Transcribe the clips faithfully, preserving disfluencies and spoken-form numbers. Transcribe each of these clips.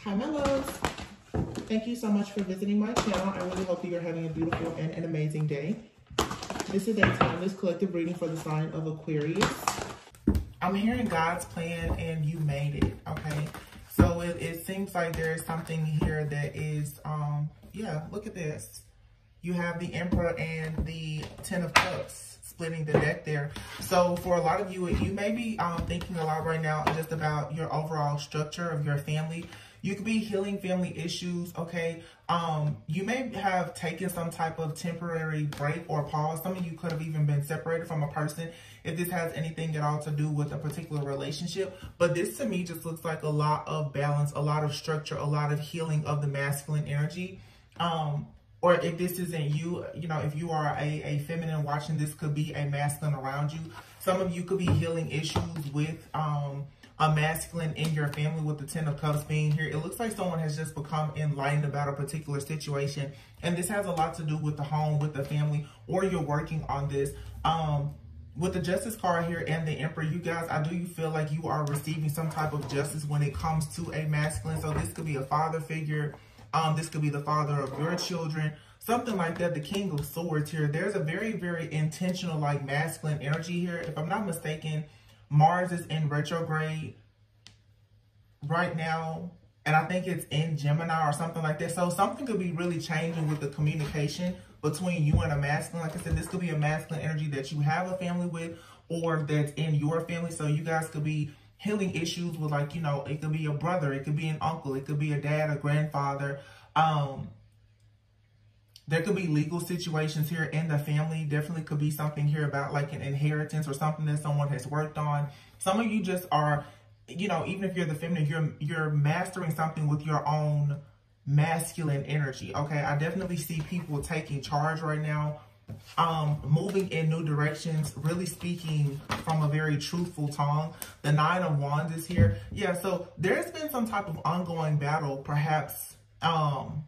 Hi, my loves. Thank you so much for visiting my channel. I really hope you're having a beautiful and an amazing day. This is a timeless collective reading for the sign of Aquarius. I'm hearing God's plan and you made it, okay? So it, it seems like there is something here that is, um, yeah, look at this. You have the Emperor and the Ten of Cups splitting the deck there. So for a lot of you, you may be um, thinking a lot right now just about your overall structure of your family. You could be healing family issues, okay? Um, you may have taken some type of temporary break or pause. Some of you could have even been separated from a person if this has anything at all to do with a particular relationship. But this to me just looks like a lot of balance, a lot of structure, a lot of healing of the masculine energy. Um, or if this isn't you, you know, if you are a, a feminine watching, this could be a masculine around you. Some of you could be healing issues with um, a masculine in your family with the Ten of Cups being here. It looks like someone has just become enlightened about a particular situation. And this has a lot to do with the home, with the family, or you're working on this. Um, with the Justice card here and the Emperor, you guys, I do you feel like you are receiving some type of justice when it comes to a masculine. So this could be a father figure. Um, this could be the father of your children, something like that. The King of Swords here. There's a very, very intentional, like, masculine energy here. If I'm not mistaken, Mars is in retrograde right now, and I think it's in Gemini or something like that. So something could be really changing with the communication between you and a masculine. Like I said, this could be a masculine energy that you have a family with or that's in your family. So you guys could be healing issues with, like, you know, it could be a brother, it could be an uncle, it could be a dad, a grandfather. Um, there could be legal situations here in the family. Definitely could be something here about like an inheritance or something that someone has worked on. Some of you just are, you know, even if you're the feminine, you're, you're mastering something with your own masculine energy. Okay. I definitely see people taking charge right now. Um, moving in new directions, really speaking from a very truthful tongue. The Nine of Wands is here. Yeah, so there's been some type of ongoing battle, perhaps, um,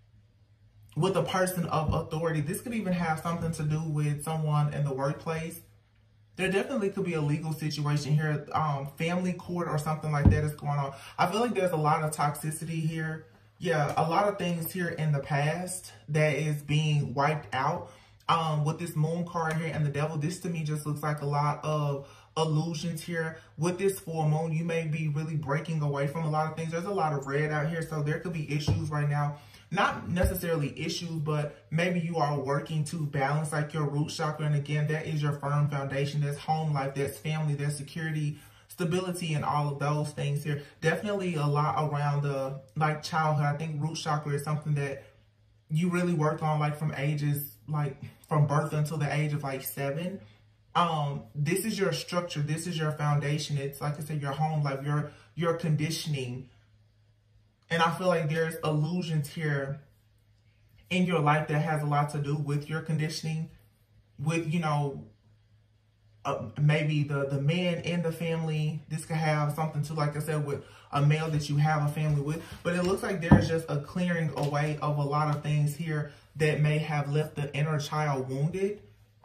with a person of authority. This could even have something to do with someone in the workplace. There definitely could be a legal situation here, um, family court or something like that is going on. I feel like there's a lot of toxicity here. Yeah, a lot of things here in the past that is being wiped out. Um, with this Moon card here and the Devil, this to me just looks like a lot of illusions here. With this full moon, you may be really breaking away from a lot of things. There's a lot of red out here, so there could be issues right now. Not necessarily issues, but maybe you are working to balance like your root chakra. And again, that is your firm foundation. That's home life, that's family, that's security, stability, and all of those things here. Definitely a lot around the like childhood. I think root chakra is something that you really work on like from ages like from birth until the age of like seven. Um, this is your structure. This is your foundation. It's like I said, your home life, your, your conditioning. And I feel like there's illusions here in your life that has a lot to do with your conditioning, with, you know, uh, maybe the, the man in the family. This could have something to, like I said, with a male that you have a family with. But it looks like there's just a clearing away of a lot of things here that may have left the inner child wounded.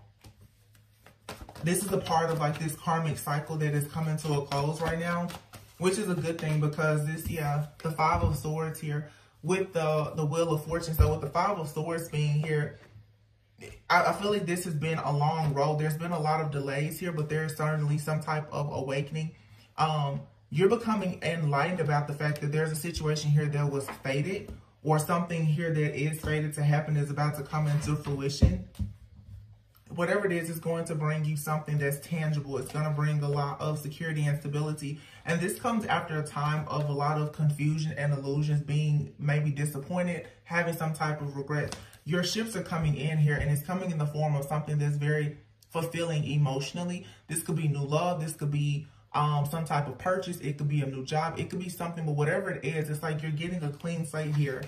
This is a part of like this karmic cycle that is coming to a close right now, which is a good thing because this, yeah, the Five of Swords here with the, the Wheel of Fortune. So with the Five of Swords being here, I, I feel like this has been a long road. There's been a lot of delays here, but there's certainly some type of awakening. Um, you're becoming enlightened about the fact that there's a situation here that was fated, or something here that is fated to happen is about to come into fruition. Whatever it is, is going to bring you something that's tangible. It's going to bring a lot of security and stability. And this comes after a time of a lot of confusion and illusions, being maybe disappointed, having some type of regret. Your shifts are coming in here, and it's coming in the form of something that's very fulfilling emotionally. This could be new love. This could be um, some type of purchase. It could be a new job. It could be something, but whatever it is, it's like you're getting a clean slate here.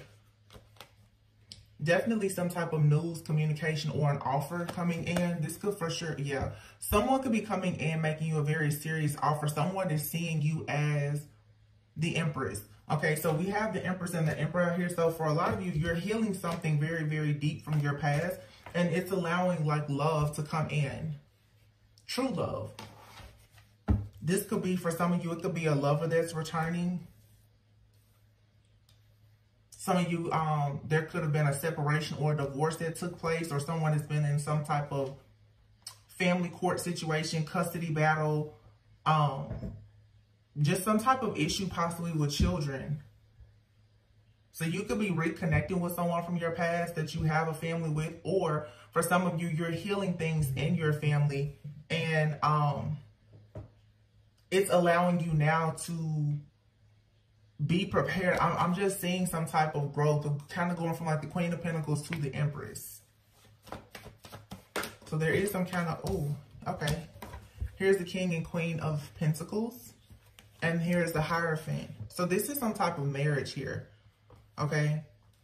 Definitely some type of news, communication, or an offer coming in. This could for sure, yeah. Someone could be coming in, making you a very serious offer. Someone is seeing you as the Empress. Okay, so we have the Empress and the Emperor here. So for a lot of you, you're healing something very, very deep from your past. And it's allowing like love to come in. True love. This could be, for some of you, it could be a lover that's returning. some of you, um, there could have been a separation or a divorce that took place, or someone has been in some type of family court situation, custody battle, um, just some type of issue possibly with children. So you could be reconnecting with someone from your past that you have a family with, or for some of you, you're healing things in your family, and um, it's allowing you now to be prepared. I'm, I'm just seeing some type of growth, kind of going from like the Queen of Pentacles to the Empress. So there is some kind of, oh, okay. Here's the King and Queen of Pentacles. And here's the Hierophant. So this is some type of marriage here. Okay.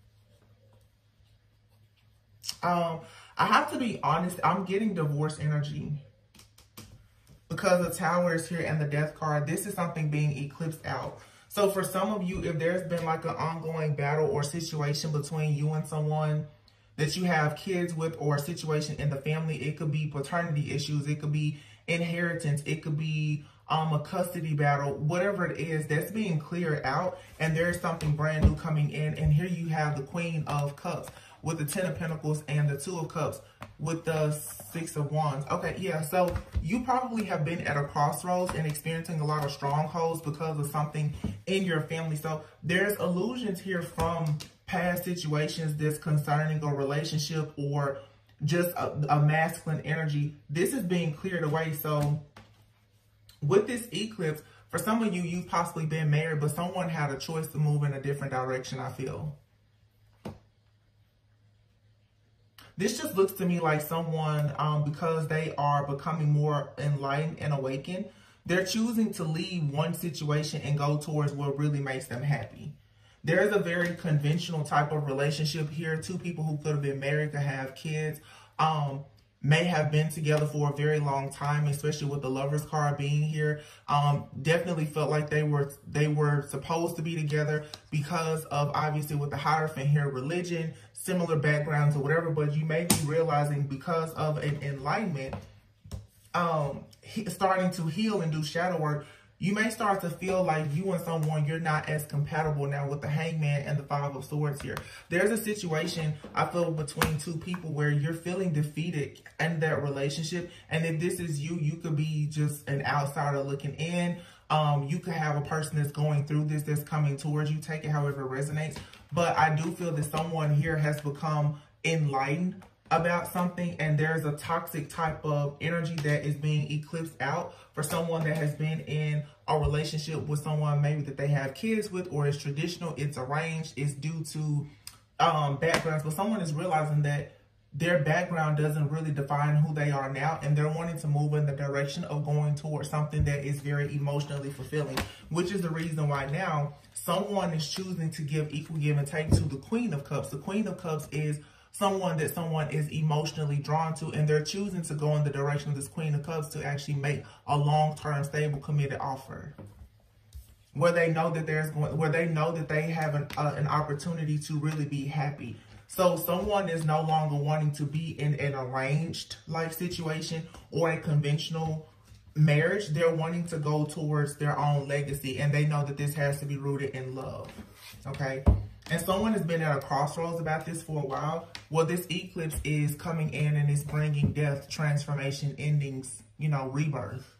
Um, I have to be honest. I'm getting divorce energy. Because the Tower is here and the Death card. This is something being eclipsed out. So for some of you, if there's been like an ongoing battle or situation between you and someone that you have kids with, or a situation in the family, it could be paternity issues, it could be inheritance, it could be um, a custody battle, whatever it is, that's being cleared out, and there's something brand new coming in. And here you have the Queen of Cups with the Ten of Pentacles and the Two of Cups with the Six of Wands. Okay, yeah, so you probably have been at a crossroads and experiencing a lot of strongholds because of something in your family. So there's illusions here from past situations that's concerning a relationship or just a, a masculine energy. This is being cleared away. So with this eclipse, for some of you, you've possibly been married, but someone had a choice to move in a different direction, I feel. This just looks to me like someone, um, because they are becoming more enlightened and awakened, they're choosing to leave one situation and go towards what really makes them happy. There's a very conventional type of relationship here. Two people who could have been married to have kids, um, may have been together for a very long time, especially with the Lovers card being here. Um, definitely felt like they were they were supposed to be together because of, obviously, with the Hierophant here, religion, similar backgrounds or whatever. But you may be realizing because of an enlightenment, um, he, starting to heal and do shadow work, you may start to feel like you and someone, you're not as compatible now with the Hangman and the Five of Swords here. There's a situation, I feel, between two people where you're feeling defeated in that relationship. And if this is you, you could be just an outsider looking in. Um, you could have a person that's going through this, that's coming towards you. Take it however it resonates. But I do feel that someone here has become enlightened about something, and there's a toxic type of energy that is being eclipsed out for someone that has been in a relationship with someone maybe that they have kids with, or it's traditional, it's arranged, it's due to um, backgrounds, but someone is realizing that their background doesn't really define who they are now, and they're wanting to move in the direction of going towards something that is very emotionally fulfilling, which is the reason why now someone is choosing to give equal give and take to the Queen of Cups. The Queen of Cups is someone that someone is emotionally drawn to, and they're choosing to go in the direction of this Queen of Cups to actually make a long-term, stable, committed offer, where they know that there's going, where they know that they have an, uh, an opportunity to really be happy. So someone is no longer wanting to be in an arranged life situation or a conventional marriage. They're wanting to go towards their own legacy, and they know that this has to be rooted in love. Okay. And someone has been at a crossroads about this for a while. Well, this eclipse is coming in and it's bringing death, transformation, endings, you know, rebirth.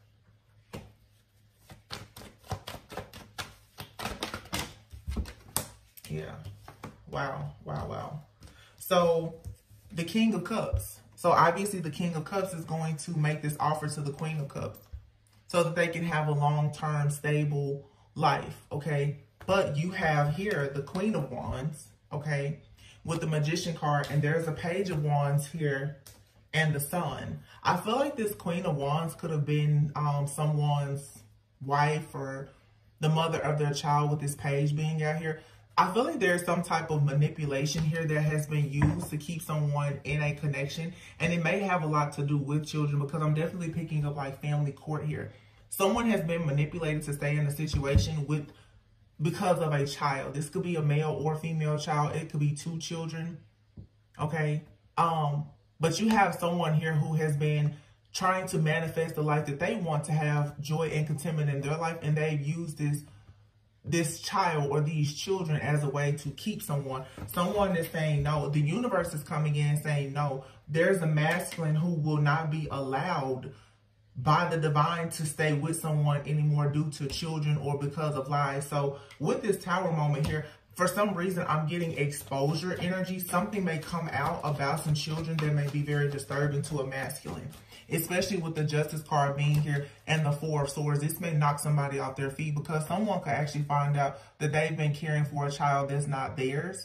Yeah. Wow. Wow. Wow. So the King of Cups. So obviously the King of Cups is going to make this offer to the Queen of Cups so that they can have a long-term, stable life. Okay. But you have here the Queen of Wands, okay, with the Magician card, and there's a Page of Wands here and the Sun. I feel like this Queen of Wands could have been um, someone's wife or the mother of their child, with this page being out here. I feel like there's some type of manipulation here that has been used to keep someone in a connection, and it may have a lot to do with children, because I'm definitely picking up like family court here. Someone has been manipulated to stay in a situation with because of a child. This could be a male or female child. It could be two children. Okay. Um, but you have someone here who has been trying to manifest the life that they want to have, joy and contentment in their life. And they've used this this child or these children as a way to keep someone. Someone is saying no. The universe is coming in saying no. There's a masculine who will not be allowed by the divine to stay with someone anymore due to children or because of lies. So with this Tower moment here, for some reason, I'm getting exposure energy. Something may come out about some children that may be very disturbing to a masculine, especially with the Justice card being here and the Four of Swords. This may knock somebody off their feet because someone could actually find out that they've been caring for a child that's not theirs.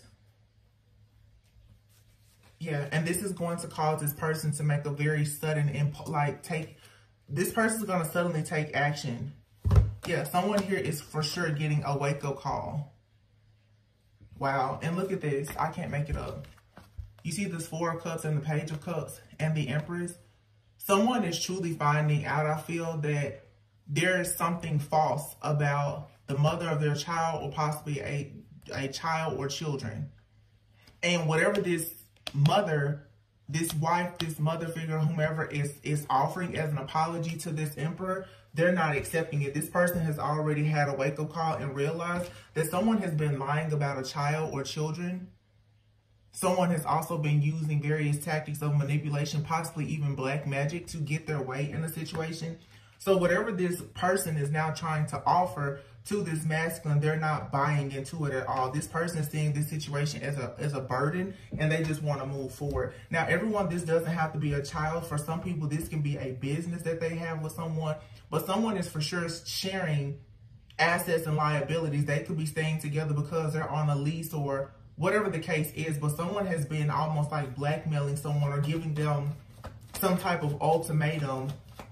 Yeah, and this is going to cause this person to make a very sudden, imp like take, this person is going to suddenly take action. Yeah, someone here is for sure getting a wake-up call. Wow, and look at this. I can't make it up. You see this Four of Cups and the Page of Cups and the Empress? Someone is truly finding out, I feel, that there is something false about the mother of their child or possibly a, a child or children. And whatever this mother, this wife, this mother figure, whomever is, is offering as an apology to this Emperor, they're not accepting it. This person has already had a wake-up call and realized that someone has been lying about a child or children. Someone has also been using various tactics of manipulation, possibly even black magic, to get their way in a situation. So whatever this person is now trying to offer to this masculine, they're not buying into it at all. This person is seeing this situation as a, as a burden, and they just want to move forward. Now, everyone, this doesn't have to be a child. For some people, this can be a business that they have with someone. But someone is for sure sharing assets and liabilities. They could be staying together because they're on a lease or whatever the case is. But someone has been almost like blackmailing someone or giving them some type of ultimatum.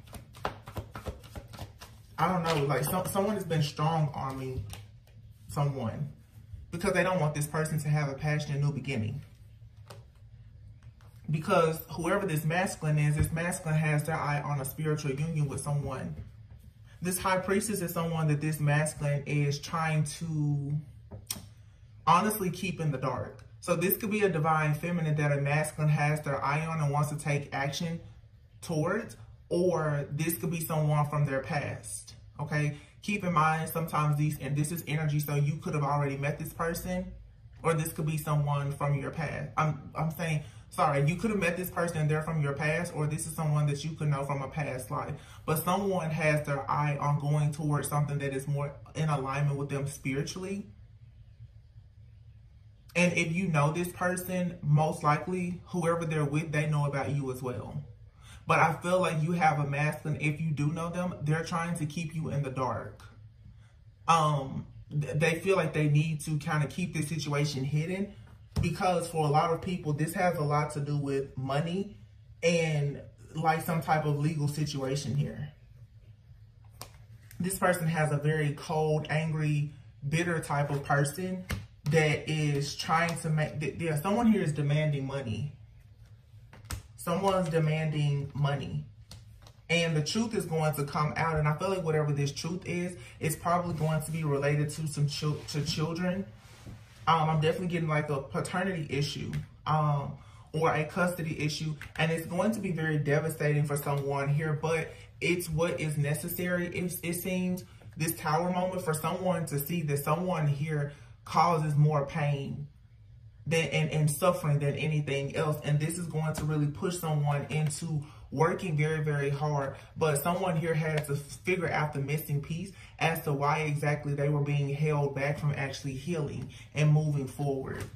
I don't know, like some, someone has been strong-arming someone because they don't want this person to have a passionate new beginning. Because whoever this masculine is, this masculine has their eye on a spiritual union with someone. This High Priestess is someone that this masculine is trying to honestly keep in the dark. So this could be a divine feminine that a masculine has their eye on and wants to take action towards. Or this could be someone from their past, okay? Keep in mind, sometimes these, and this is energy, so you could have already met this person, or this could be someone from your past. I'm, I'm saying, sorry, you could have met this person and they're from your past, or this is someone that you could know from a past life. But someone has their eye on going towards something that is more in alignment with them spiritually. And if you know this person, most likely, whoever they're with, they know about you as well. But I feel like you have a masculine, if you do know them, they're trying to keep you in the dark. Um, they feel like they need to kind of keep this situation hidden because for a lot of people, this has a lot to do with money and like some type of legal situation here. This person has a very cold, angry, bitter type of person that is trying to make, yeah, someone here is demanding money. Someone's demanding money. And the truth is going to come out. And I feel like whatever this truth is, it's probably going to be related to some ch to children. Um, I'm definitely getting like a paternity issue um, or a custody issue. And it's going to be very devastating for someone here. But it's what is necessary, it, it seems, this Tower moment for someone to see that someone here causes more pain Than, and, and suffering than anything else. And this is going to really push someone into working very, very hard. But someone here had to figure out the missing piece as to why exactly they were being held back from actually healing and moving forward.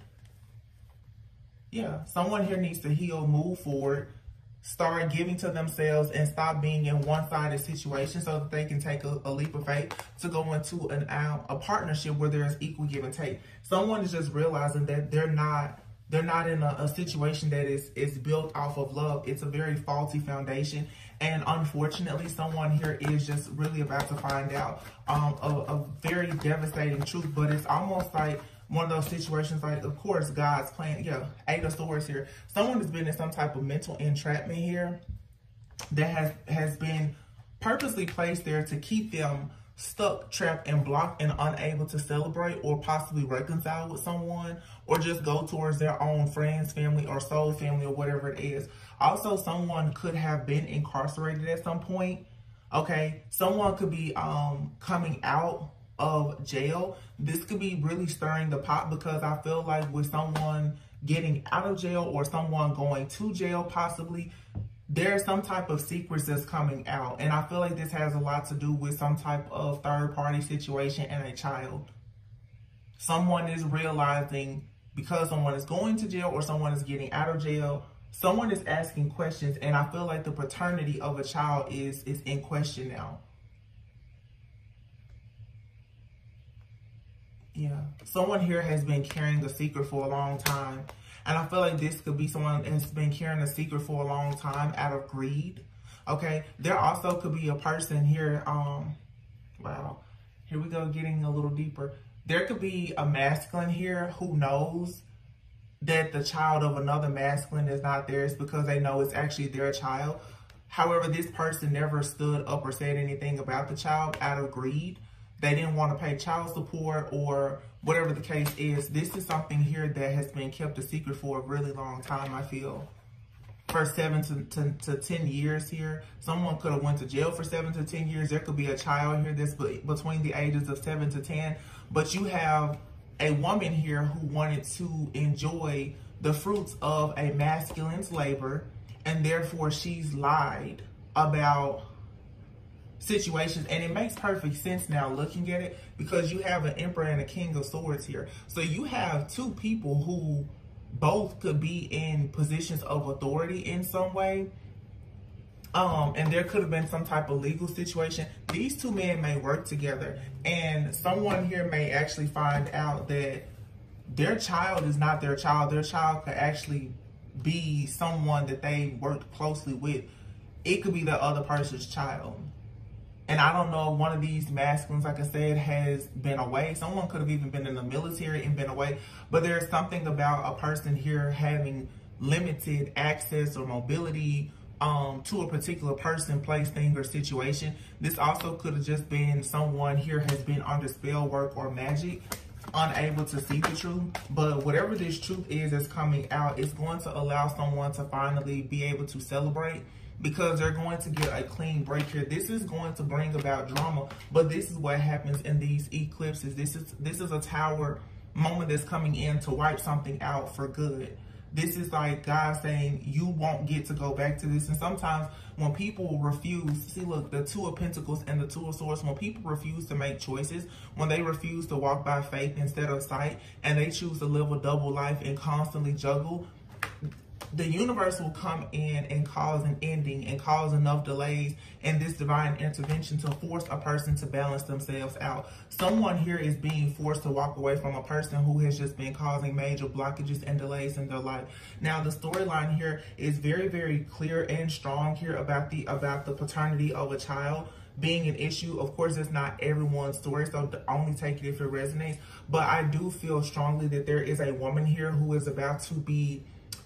Yeah, someone here needs to heal, move forward, start giving to themselves and stop being in one-sided situations so that they can take a, a leap of faith to go into an, uh, a partnership where there's equal give and take. Someone is just realizing that they're not they're not in a, a situation that is, is built off of love. It's a very faulty foundation. And unfortunately, someone here is just really about to find out um, a, a very devastating truth. But it's almost like one of those situations, like, of course, God's plan. Yeah, Eight of Swords here. Someone has been in some type of mental entrapment here that has, has been purposely placed there to keep them stuck, trapped, and blocked and unable to celebrate or possibly reconcile with someone or just go towards their own friends, family, or soul family or whatever it is. Also, someone could have been incarcerated at some point. Okay, someone could be um, coming out of jail. This could be really stirring the pot, because I feel like with someone getting out of jail or someone going to jail possibly, there's some type of secrets that's coming out. And I feel like this has a lot to do with some type of third party situation and a child. Someone is realizing, because someone is going to jail or someone is getting out of jail, someone is asking questions, and I feel like the paternity of a child is, is in question now. Yeah, someone here has been carrying a secret for a long time. And I feel like this could be someone that's been carrying a secret for a long time out of greed. Okay, there also could be a person here. Um, wow, here we go, getting a little deeper. There could be a masculine here who knows that the child of another masculine is not theirs, because they know it's actually their child. However, this person never stood up or said anything about the child out of greed. They didn't want to pay child support or whatever the case is. This is something here that has been kept a secret for a really long time, I feel. For seven to, to, to ten years here. Someone could have went to jail for seven to ten years. There could be a child here that's between the ages of seven to ten. But you have a woman here who wanted to enjoy the fruits of a masculine's labor, and therefore she's lied about situations. And it makes perfect sense now looking at it, because you have an Emperor and a King of Swords here. So you have two people who both could be in positions of authority in some way. Um, and there could have been some type of legal situation. These two men may work together, and someone here may actually find out that their child is not their child. Their child could actually be someone that they worked closely with. It could be the other person's child. And I don't know if one of these masculines, like I said, has been away. Someone could have even been in the military and been away. But there's something about a person here having limited access or mobility um, to a particular person, place, thing, or situation. This also could have just been someone here has been under spell work or magic, unable to see the truth. But whatever this truth is that's coming out, it's going to allow someone to finally be able to celebrate, because they're going to get a clean break here. This is going to bring about drama, but this is what happens in these eclipses. This is this is a tower moment that's coming in to wipe something out for good. This is like God saying, you won't get to go back to this. And sometimes when people refuse, see, look, the Two of Pentacles and the Two of Swords, when people refuse to make choices, when they refuse to walk by faith instead of sight, and they choose to live a double life and constantly juggle, the universe will come in and cause an ending and cause enough delays and this divine intervention to force a person to balance themselves out. Someone here is being forced to walk away from a person who has just been causing major blockages and delays in their life. Now, the storyline here is very, very clear and strong here about the about the paternity of a child being an issue. Of course, it's not everyone's story, so only take it if it resonates. But I do feel strongly that there is a woman here who is about to be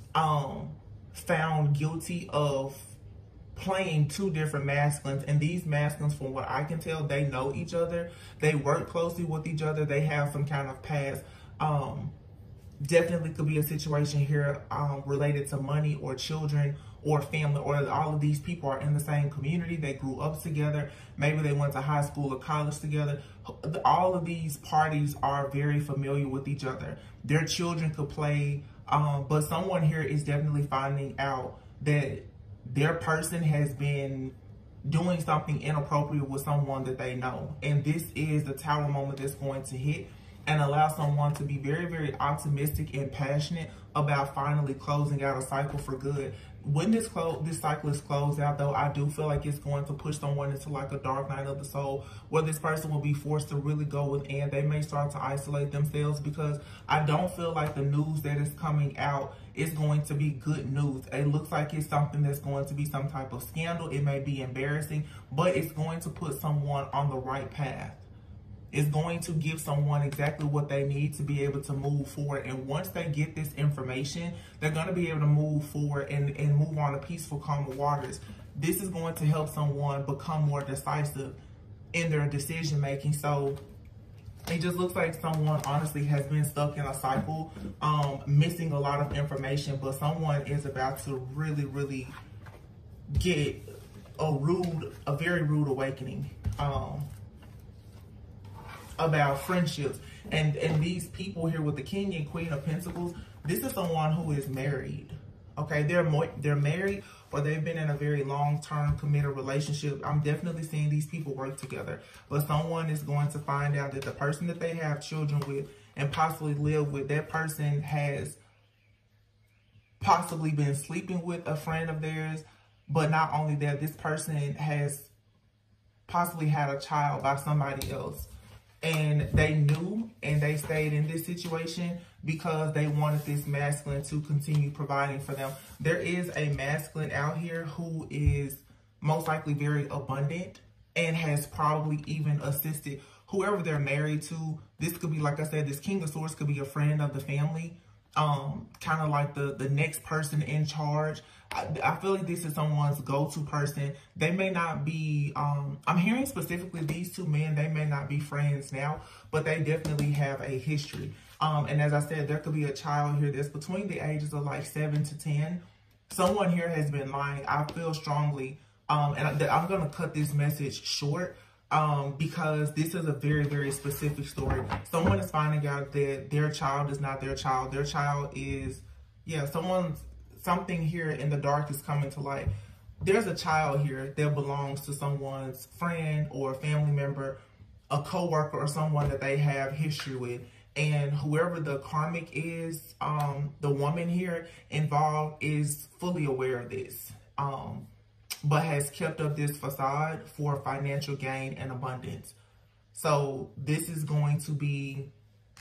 um found guilty of playing two different masculines. And these masculines, from what I can tell, they know each other, they work closely with each other, they have some kind of past. Um definitely could be a situation here um related to money or children or family, or all of these people are in the same community, they grew up together, maybe they went to high school or college together. All of these parties are very familiar with each other. Their children could play. Um, but someone here is definitely finding out that their person has been doing something inappropriate with someone that they know. And this is the Tower moment that's going to hit and allow someone to be very, very optimistic and passionate about finally closing out a cycle for good. When this close, this cycle is closed out, though, I do feel like it's going to push someone into like a dark night of the soul, where this person will be forced to really go within. They may start to isolate themselves, because I don't feel like the news that is coming out is going to be good news. It looks like it's something that's going to be some type of scandal. It may be embarrassing, but it's going to put someone on the right path. It's going to give someone exactly what they need to be able to move forward. And once they get this information, they're going to be able to move forward and, and move on to peaceful, calmer waters. This is going to help someone become more decisive in their decision making. So it just looks like someone honestly has been stuck in a cycle, um, missing a lot of information, but someone is about to really, really get a rude, a very rude awakening. Um, about friendships. And, and these people here with the King and Queen of Pentacles, this is someone who is married. Okay, they're more, they're married, or they've been in a very long-term committed relationship. I'm definitely seeing these people work together. But someone is going to find out that the person that they have children with and possibly live with, that person has possibly been sleeping with a friend of theirs. But not only that, this person has possibly had a child by somebody else. And they knew and they stayed in this situation because they wanted this masculine to continue providing for them. There is a masculine out here who is most likely very abundant and has probably even assisted whoever they're married to. This could be, like I said, this King of Swords could be a friend of the family. Um, kind of like the, the next person in charge. I, I feel like this is someone's go-to person. They may not be, um, I'm hearing specifically these two men, they may not be friends now, but they definitely have a history. Um, and as I said, there could be a child here that's between the ages of like seven to ten. Someone here has been lying. I feel strongly, um, and I, I'm going to cut this message short. Um, because this is a very, very specific story. Someone is finding out that their child is not their child. Their child is, yeah, someone's, something here in the dark is coming to light. There's a child here that belongs to someone's friend or family member, a coworker, or someone that they have history with. And whoever the karmic is, um, the woman here involved is fully aware of this. Um, but has kept up this facade for financial gain and abundance. So this is going to be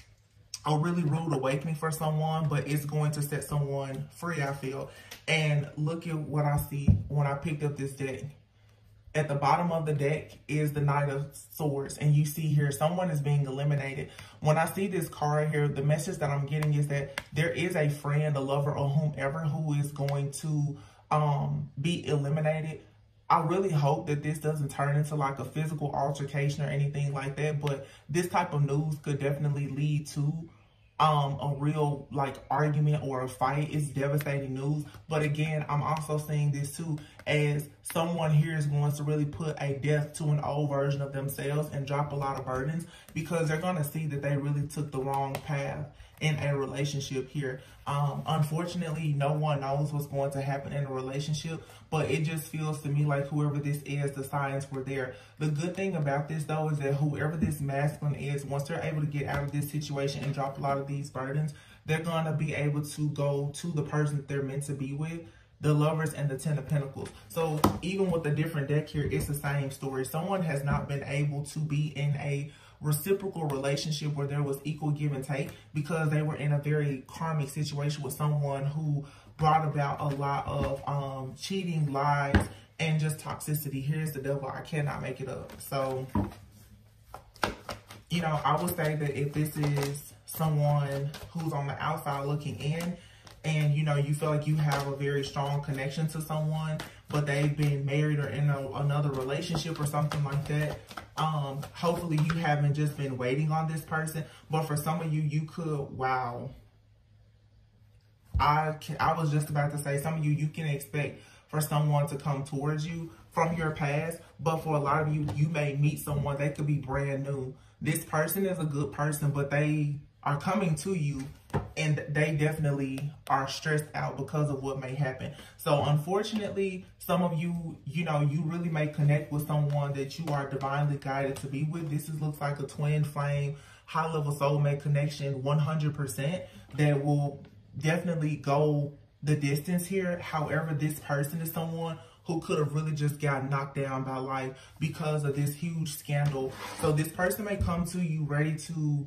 a really rude awakening for someone, but it's going to set someone free, I feel. And look at what I see when I picked up this deck. At the bottom of the deck is the Knight of Swords. And you see here, someone is being eliminated. When I see this card here, the message that I'm getting is that there is a friend, a lover, or whomever who is going to Um, be eliminated. I really hope that this doesn't turn into like a physical altercation or anything like that, but this type of news could definitely lead to um, a real like argument or a fight. It's devastating news. But again, I'm also seeing this too as someone here is going to really put a death to an old version of themselves and drop a lot of burdens, because they're going to see that they really took the wrong path in a relationship here. Um, unfortunately, no one knows what's going to happen in a relationship, but it just feels to me like whoever this is, the signs were there. The good thing about this, though, is that whoever this masculine is, once they're able to get out of this situation and drop a lot of these burdens, they're going to be able to go to the person that they're meant to be with, the Lovers and the Ten of Pentacles. So even with the different deck here, it's the same story. Someone has not been able to be in a reciprocal relationship where there was equal give and take, because they were in a very karmic situation with someone who brought about a lot of um, cheating, lies, and just toxicity. Here's the Devil. I cannot make it up. So, you know, I would say that if this is someone who's on the outside looking in, and, you know, you feel like you have a very strong connection to someone, but they've been married or in a, another relationship or something like that, um, hopefully you haven't just been waiting on this person. But for some of you, you could, wow. I, can, I was just about to say, some of you, you can expect for someone to come towards you from your past. But for a lot of you, you may meet someone, they could be brand new. This person is a good person, but they are coming to you and they definitely are stressed out because of what may happen. So unfortunately, some of you, you know, you really may connect with someone that you are divinely guided to be with. This is, looks like a twin flame, high level soulmate connection, one hundred percent, that will definitely go the distance here. However, this person is someone who could have really just got knocked down by life because of this huge scandal. So this person may come to you ready to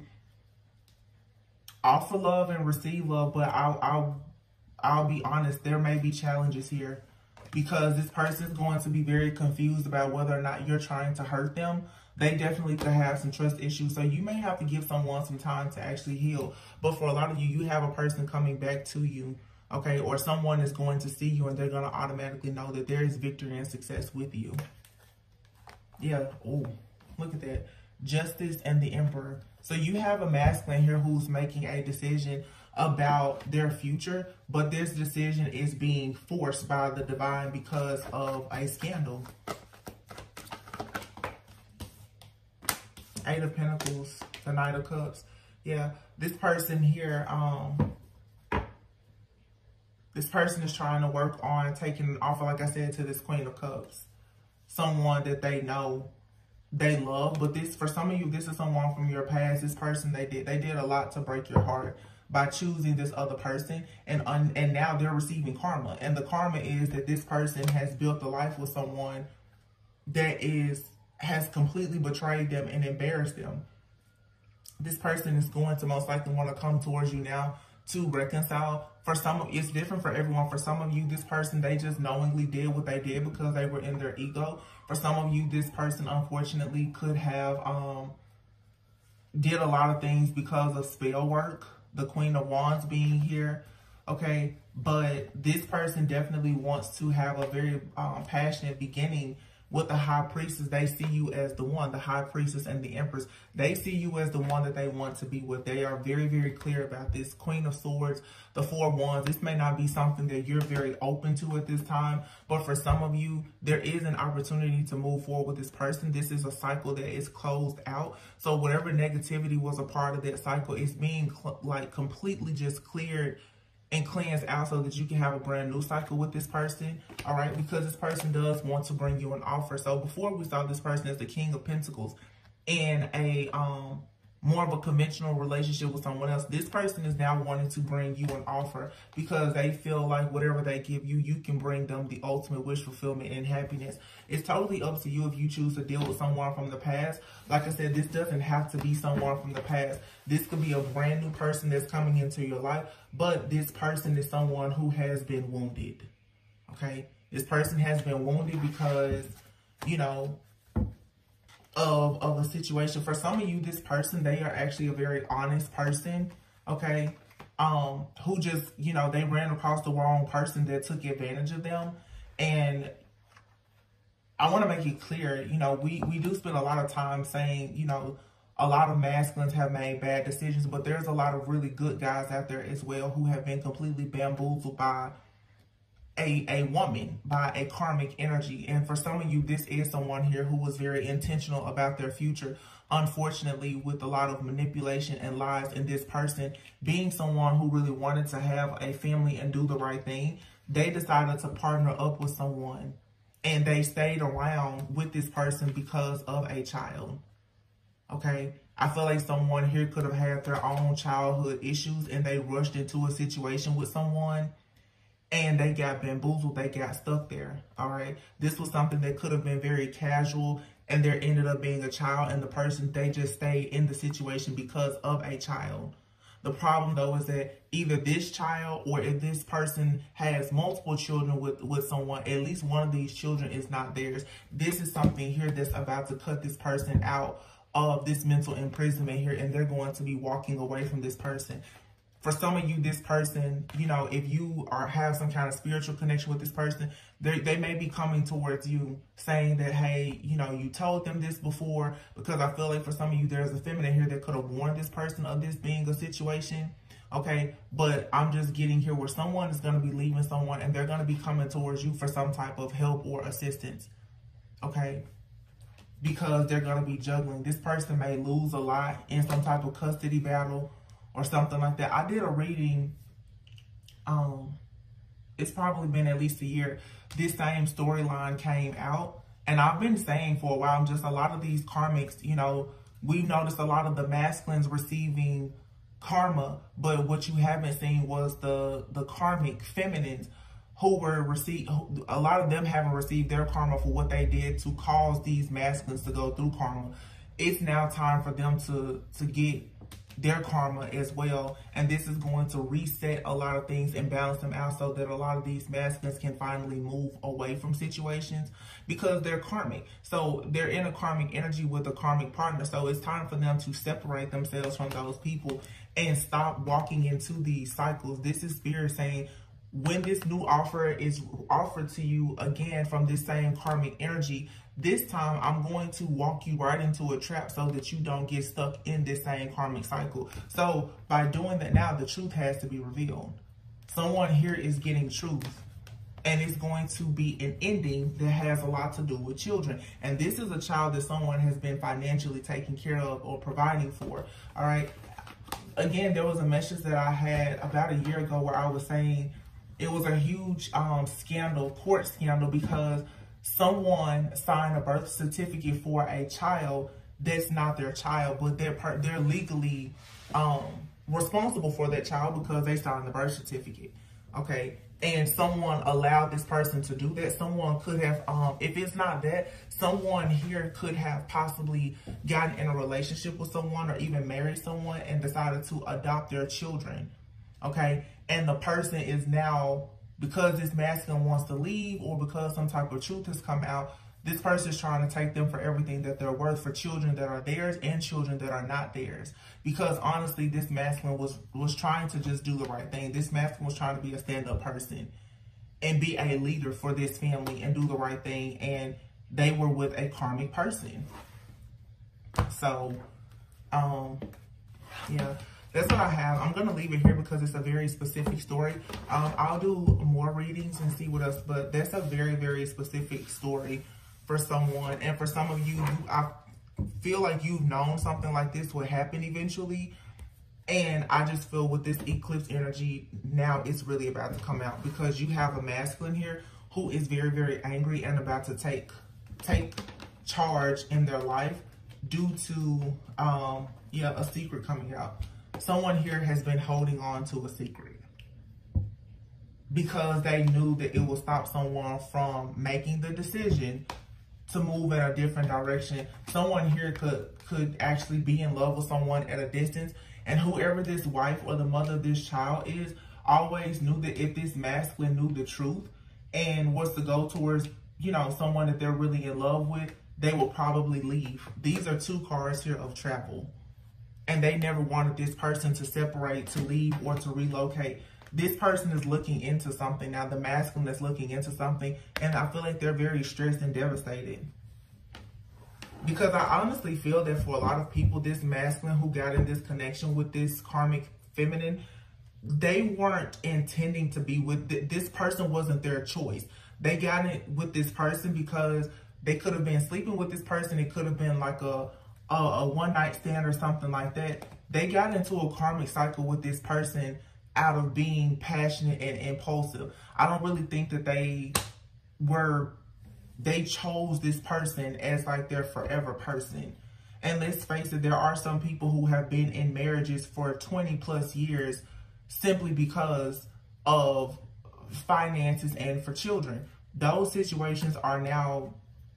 offer love and receive love, but I'll, I'll, I'll be honest, there may be challenges here, because this person is going to be very confused about whether or not you're trying to hurt them. They definitely could have some trust issues, so you may have to give someone some time to actually heal. But for a lot of you, you have a person coming back to you, okay? Or someone is going to see you and they're going to automatically know that there is victory and success with you. Yeah, oh, look at that. Justice and the Emperor. So you have a masculine here who's making a decision about their future, but this decision is being forced by the divine because of a scandal. Eight of Pentacles, the Knight of Cups. Yeah, this person here, um, this person is trying to work on taking an offer, like I said, to this Queen of Cups. Someone that they know they love, but this, for some of you, this is someone from your past. This person, they did, they did a lot to break your heart by choosing this other person, and un, and now they're receiving karma. And the karma is that this person has built a life with someone that is, has completely betrayed them and embarrassed them. This person is going to most likely want to come towards you now to reconcile. For some of it's different for everyone. For some of you, this person, they just knowingly did what they did because they were in their ego. For some of you, this person unfortunately could have um did a lot of things because of spell work, the Queen of Wands being here, okay? But this person definitely wants to have a very um, passionate beginning with the High Priestess. They see you as the one, the High Priestess and the Empress. They see you as the one that they want to be with. They are very, very clear about this. Queen of Swords, the Four of Wands. This may not be something that you're very open to at this time, but for some of you, there is an opportunity to move forward with this person. This is a cycle that is closed out. So whatever negativity was a part of that cycle is being like completely just cleared and cleanse out so that you can have a brand new cycle with this person, all right? Because this person does want to bring you an offer. So before we saw this person as the King of Pentacles in a um more of a conventional relationship with someone else, this person is now wanting to bring you an offer because they feel like whatever they give you, you can bring them the ultimate wish fulfillment and happiness. It's totally up to you if you choose to deal with someone from the past. Like I said, this doesn't have to be someone from the past. This could be a brand new person that's coming into your life, but this person is someone who has been wounded, okay? This person has been wounded because, you know, of of a situation. For some of you, this person, they are actually a very honest person, okay, um who just, you know, they ran across the wrong person that took advantage of them. And I want to make it clear, you know, we we do spend a lot of time saying, you know, a lot of masculines have made bad decisions, but there's a lot of really good guys out there as well who have been completely bamboozled by a a woman, by a karmic energy. And for some of you, this is someone here who was very intentional about their future, unfortunately with a lot of manipulation and lies. And this person being someone who really wanted to have a family and do the right thing, they decided to partner up with someone and they stayed around with this person because of a child, okay? I feel like someone here could have had their own childhood issues and they rushed into a situation with someone and they got bamboozled, they got stuck there, all right? This was something that could have been very casual, and there ended up being a child, and the person, they just stayed in the situation because of a child. The problem, though, is that either this child or if this person has multiple children with, with someone, at least one of these children is not theirs. This is something here that's about to cut this person out of this mental imprisonment here, and they're going to be walking away from this person. For some of you, this person, you know, if you are have some kind of spiritual connection with this person, they, they may be coming towards you saying that, hey, you know, you told them this before, because I feel like for some of you, there's a feminine here that could have warned this person of this being a situation, okay? But I'm just getting here where someone is going to be leaving someone and they're going to be coming towards you for some type of help or assistance, okay? Because they're going to be juggling. This person may lose a lot in some type of custody battle or something like that. I did a reading, um, it's probably been at least a year. This same storyline came out, and I've been saying for a while, I'm just a lot of these karmics, you know, we've noticed a lot of the masculines receiving karma, but what you haven't seen was the, the karmic feminines who were received, a lot of them haven't received their karma for what they did to cause these masculines to go through karma. It's now time for them to, to get their karma as well, and this is going to reset a lot of things and balance them out so that a lot of these masculines can finally move away from situations because they're karmic. So they're in a karmic energy with a karmic partner, so it's time for them to separate themselves from those people and stop walking into these cycles. This is spirit saying, when this new offer is offered to you again from this same karmic energy, this time I'm going to walk you right into a trap so that you don't get stuck in this same karmic cycle. So by doing that now, the truth has to be revealed. Someone here is getting truth. And it's going to be an ending that has a lot to do with children. And this is a child that someone has been financially taking care of or providing for. All right. Again, there was a message that I had about a year ago where I was saying it was a huge um, scandal, court scandal, because someone signed a birth certificate for a child that's not their child, but they're per they're legally um, responsible for that child because they signed the birth certificate. Okay. And someone allowed this person to do that. Someone could have, um, if it's not that, someone here could have possibly gotten in a relationship with someone or even married someone and decided to adopt their children. Okay. And the person is now, because this masculine wants to leave or because some type of truth has come out, this person is trying to take them for everything that they're worth, for children that are theirs and children that are not theirs. Because honestly, this masculine was, was trying to just do the right thing. This masculine was trying to be a stand-up person and be a leader for this family and do the right thing. And they were with a karmic person. So, um, yeah. That's what I have. I'm going to leave it here because it's a very specific story. Um, I'll do more readings and see what else, but that's a very, very specific story for someone. And for some of you, you I feel like you've known something like this would happen eventually. And I just feel with this eclipse energy, now it's really about to come out because you have a masculine here who is very, very angry and about to take, take charge in their life due to, um, yeah, a secret coming out. Someone here has been holding on to a secret because they knew that it will stop someone from making the decision to move in a different direction. Someone here could, could actually be in love with someone at a distance. And whoever this wife or the mother of this child is always knew that if this masculine knew the truth and was to go towards, you know, someone that they're really in love with, they will probably leave. These are two cards here of travel. And they never wanted this person to separate, to leave, or to relocate. This person is looking into something. Now, the masculine is looking into something. And I feel like they're very stressed and devastated. Because I honestly feel that for a lot of people, this masculine who got in this connection with this karmic feminine, they weren't intending to be with th this person. Wasn't their choice. They got in with this person because they could have been sleeping with this person. It could have been like a... a, a one-night stand or something like that. They got into a karmic cycle with this person out of being passionate and impulsive. I don't really think that they were, they chose this person as like their forever person. And let's face it, there are some people who have been in marriages for twenty plus years simply because of finances and for children. Those situations are now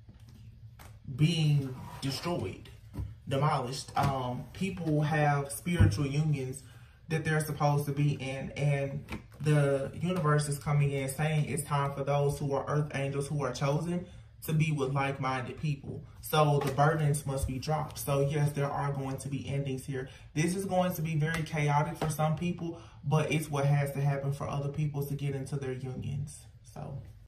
being destroyed. Demolished. Um, people have spiritual unions that they're supposed to be in, and the universe is coming in saying it's time for those who are earth angels who are chosen to be with like-minded people. So the burdens must be dropped. So yes, there are going to be endings here. This is going to be very chaotic for some people, but it's what has to happen for other people to get into their unions. So